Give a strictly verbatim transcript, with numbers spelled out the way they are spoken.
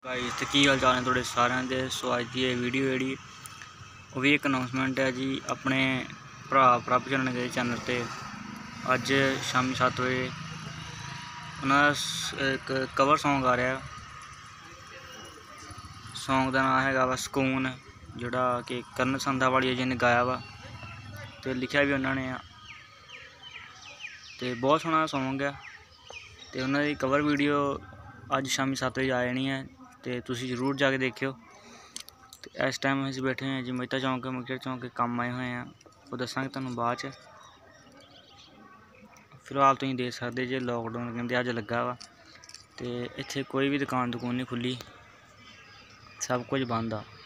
Guys तो की हाल चाल है थोड़े सारे दे। सो अज की वीडियो जी वो भी एक अनाउंसमेंट है जी अपने भरा प्रभ चरण के चैनल पर। अज शामी सत्त बजे उन्होंने एक कवर सॉन्ग आ रहा। सॉन्ग का नाम है वा सकून, जोड़ा कि करण संधावालिया जी ने गाया वा तो लिखा भी उन्होंने। तो बहुत सोहना सॉन्ग है तो उन्होंने कवर वीडियो अज शामी सत्त बजे आ जानी है तो तुसी जरूर जाके देखियो। तो इस टाइम असीं बैठे हैं जी मेहता चौंक मकेर चौंक काम आए हुए हैं, वो दसांगे तुहानूं बाद च। फिलहाल तुसीं देख सकदे जे लॉकडाउन कहंदे अज लग्गा वा ते इत्थे कोई भी दुकान दुकून नहीं खुली, सब कुछ बंद आ।